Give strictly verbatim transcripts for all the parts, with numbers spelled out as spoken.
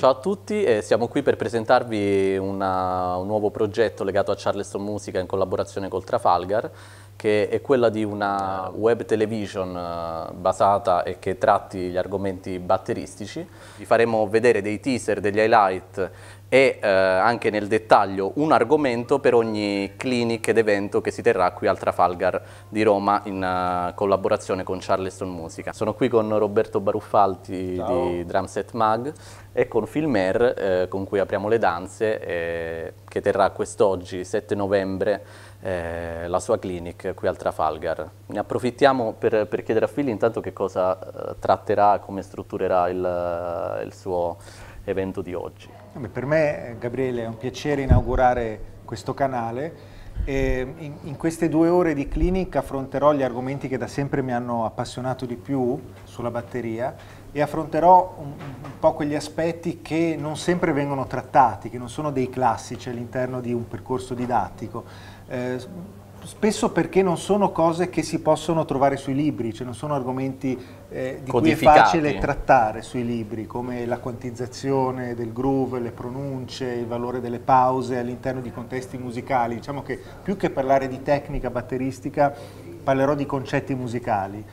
Ciao a tutti, eh, siamo qui per presentarvi una, un nuovo progetto legato a Charleston Musica in collaborazione col Trafalgar, che è quella di una web television eh, basata e che tratti gli argomenti batteristici. Vi faremo vedere dei teaser, degli highlight e eh, anche nel dettaglio un argomento per ogni clinic ed evento che si terrà qui al Trafalgar di Roma in uh, collaborazione con Charleston Musica. Sono qui con Roberto Baruffaldi Ciao. Di Drumset Mag e con Filmer eh, con cui apriamo le danze eh, che terrà quest'oggi, sette novembre, eh, la sua clinic qui al Trafalgar. Ne approfittiamo per, per chiedere a Phil intanto che cosa eh, tratterà, come strutturerà il, il suo evento di oggi. Per me, Gabriele, è un piacere inaugurare questo canale. E in, in queste due ore di clinic affronterò gli argomenti che da sempre mi hanno appassionato di più sulla batteria e affronterò un, un po' quegli aspetti che non sempre vengono trattati, che non sono dei classici all'interno di un percorso didattico. Eh, Spesso perché non sono cose che si possono trovare sui libri, cioè non sono argomenti eh, di cui è facile trattare sui libri, come la quantizzazione del groove, le pronunce, il valore delle pause all'interno di contesti musicali. Diciamo che più che parlare di tecnica batteristica parlerò di concetti musicali.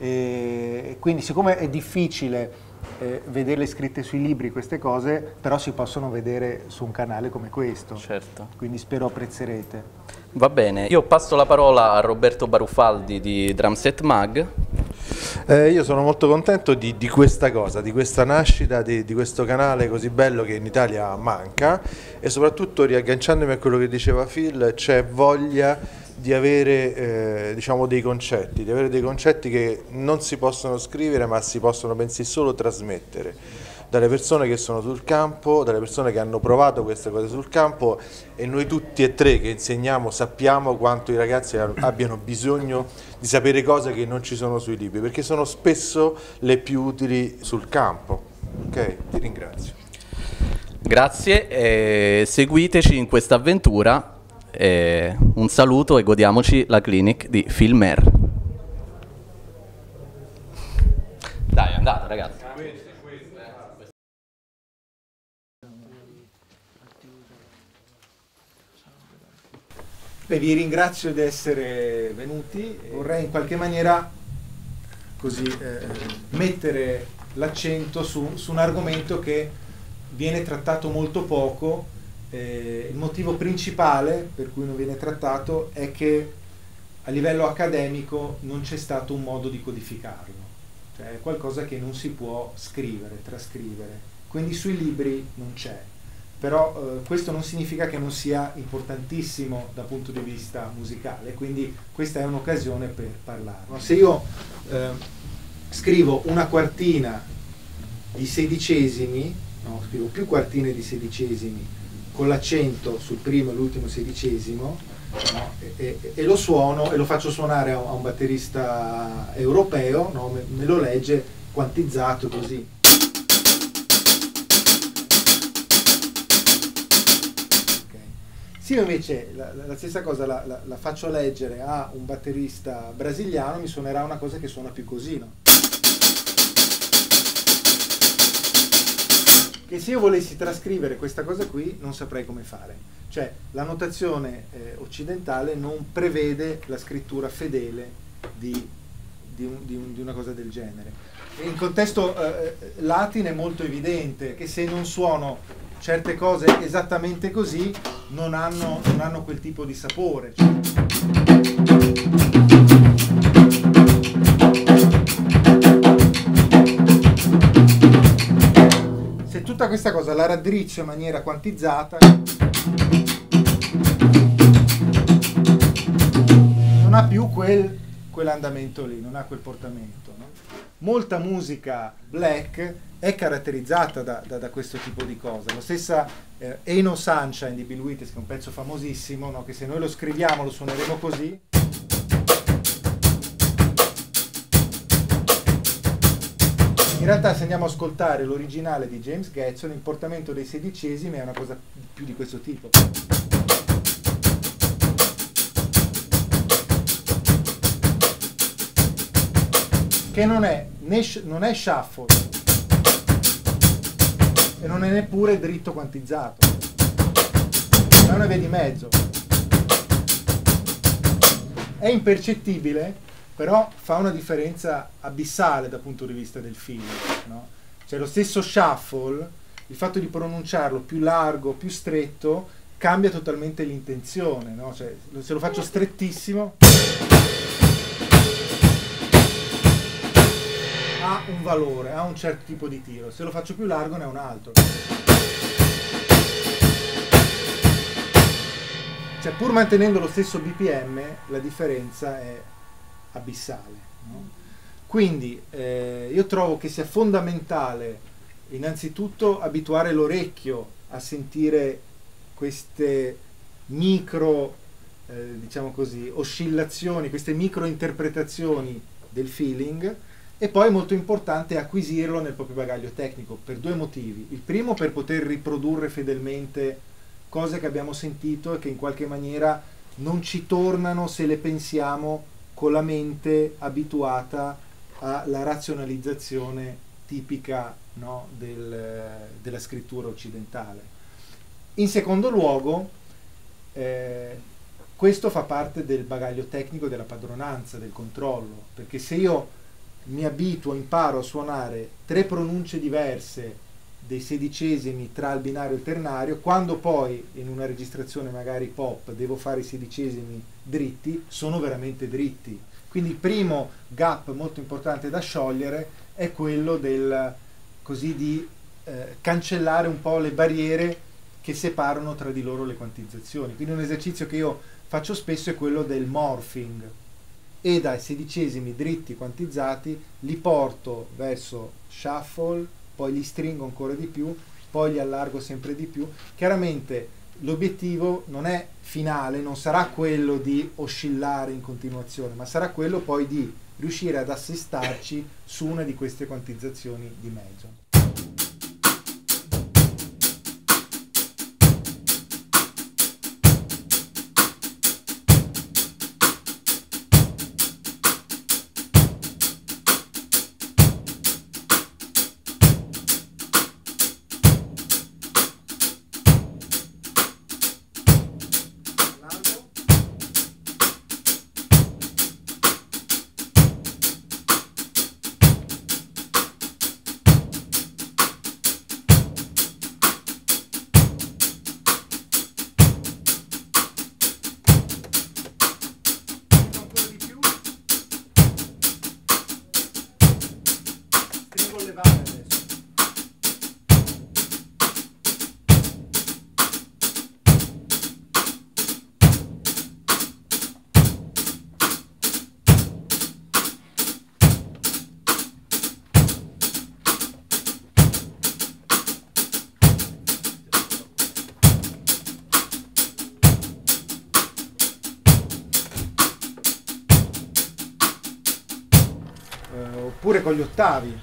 E quindi siccome è difficile eh, vederle scritte sui libri queste cose, però si possono vedere su un canale come questo. Certo. Quindi spero apprezzerete. Va bene, io passo la parola a Roberto Baruffaldi di Drumset Mag. Eh, io sono molto contento di, di questa cosa, di questa nascita, di, di questo canale così bello che in Italia manca e soprattutto, riagganciandomi a quello che diceva Phil, c'è voglia di avere eh, diciamo dei concetti, di avere dei concetti che non si possono scrivere ma si possono bensì solo trasmettere dalle persone che sono sul campo, dalle persone che hanno provato queste cose sul campo, e noi tutti e tre che insegniamo sappiamo quanto i ragazzi abbiano bisogno di sapere cose che non ci sono sui libri, perché sono spesso le più utili sul campo. Ok, ti ringrazio. Grazie, eh, seguiteci in questa avventura. Eh, un saluto e godiamoci la clinic di Filmer. Dai, andate ragazzi. Beh, vi ringrazio di essere venuti. Vorrei in qualche maniera così eh, mettere l'accento su, su un argomento che viene trattato molto poco. Eh, il motivo principale per cui non viene trattato è che a livello accademico non c'è stato un modo di codificarlo, cioè è qualcosa che non si può scrivere, trascrivere, quindi sui libri non c'è, però eh, questo non significa che non sia importantissimo dal punto di vista musicale, quindi questa è un'occasione per parlarne. Se io eh, scrivo una quartina di sedicesimi, no, scrivo più quartine di sedicesimi con l'accento sul primo e l'ultimo sedicesimo, no? e, e, e lo suono e lo faccio suonare a, a un batterista europeo, no? me, me lo legge quantizzato così. Okay. Se io invece la, la stessa cosa la, la, la faccio leggere a un batterista brasiliano, mi suonerà una cosa che suona più così, no? Che se io volessi trascrivere questa cosa qui non saprei come fare, cioè la notazione eh, occidentale non prevede la scrittura fedele di, di, un, di, un, di una cosa del genere. E in contesto eh, latino è molto evidente che se non suono certe cose esattamente così non hanno, non hanno quel tipo di sapore. Tutta questa cosa la raddrizzo in maniera quantizzata, non ha più quel, quell'andamento lì, non ha quel portamento, no? Molta musica black è caratterizzata da, da, da questo tipo di cosa. La stessa eh, Ain't No Sunshine di Bill Withers, che è un pezzo famosissimo, no? Che se noi lo scriviamo lo suoneremo così. In realtà, se andiamo a ascoltare l'originale di James Getson, il portamento dei sedicesimi è una cosa più di questo tipo. Che non è, né, non è shuffle, e non è neppure dritto quantizzato, è una via di mezzo. È impercettibile, però fa una differenza abissale dal punto di vista del feeling, no? Cioè lo stesso shuffle, il fatto di pronunciarlo più largo, più stretto, cambia totalmente l'intenzione, no? Cioè, se lo faccio strettissimo ha un valore, ha un certo tipo di tiro, se lo faccio più largo ne ha un altro. Cioè, pur mantenendo lo stesso B P M, la differenza è abissale, no? Quindi eh, io trovo che sia fondamentale innanzitutto abituare l'orecchio a sentire queste micro, eh, diciamo così, oscillazioni, queste micro interpretazioni del feeling, e poi molto importante acquisirlo nel proprio bagaglio tecnico per due motivi. Il primo, per poter riprodurre fedelmente cose che abbiamo sentito e che in qualche maniera non ci tornano se le pensiamo con la mente abituata alla razionalizzazione tipica, no, del, della scrittura occidentale. In secondo luogo, eh, questo fa parte del bagaglio tecnico della padronanza, del controllo, perché se io mi abituo, imparo a suonare tre pronunce diverse dei sedicesimi tra il binario e il ternario, quando poi in una registrazione magari pop devo fare i sedicesimi dritti, sono veramente dritti. Quindi il primo gap molto importante da sciogliere è quello del, così, di eh, cancellare un po' le barriere che separano tra di loro le quantizzazioni. Quindi un esercizio che io faccio spesso è quello del morphing, e dai sedicesimi dritti quantizzati li porto verso shuffle, poi li stringo ancora di più, poi li allargo sempre di più. Chiaramente l'obiettivo non è finale, non sarà quello di oscillare in continuazione, ma sarà quello poi di riuscire ad assestarci su una di queste quantizzazioni di mezzo. Oppure con gli ottavi.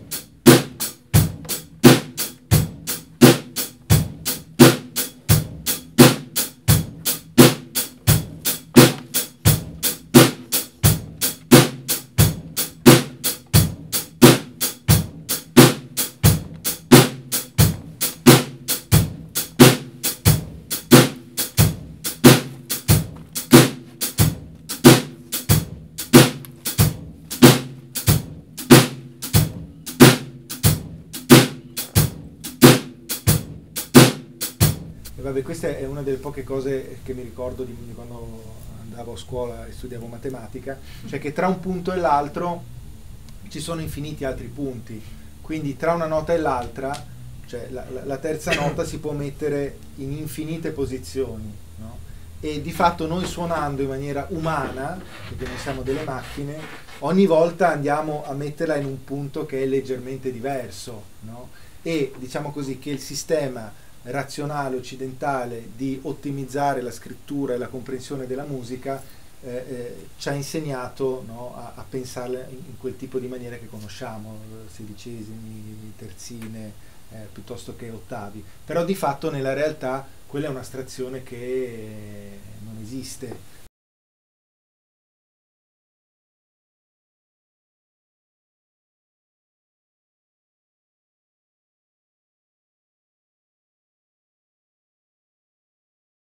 Vabbè, questa è una delle poche cose che mi ricordo di, di quando andavo a scuola e studiavo matematica, cioè che tra un punto e l'altro ci sono infiniti altri punti, quindi tra una nota e l'altra, cioè la, la, la terza nota si può mettere in infinite posizioni, no? E di fatto noi suonando in maniera umana, perché non siamo delle macchine, ogni volta andiamo a metterla in un punto che è leggermente diverso, no? E diciamo così che il sistema razionale occidentale di ottimizzare la scrittura e la comprensione della musica eh, eh, ci ha insegnato, no, a, a pensarla in, in quel tipo di maniera che conosciamo, sedicesimi, terzine, eh, piuttosto che ottavi, però di fatto nella realtà quella è un'astrazione che non esiste.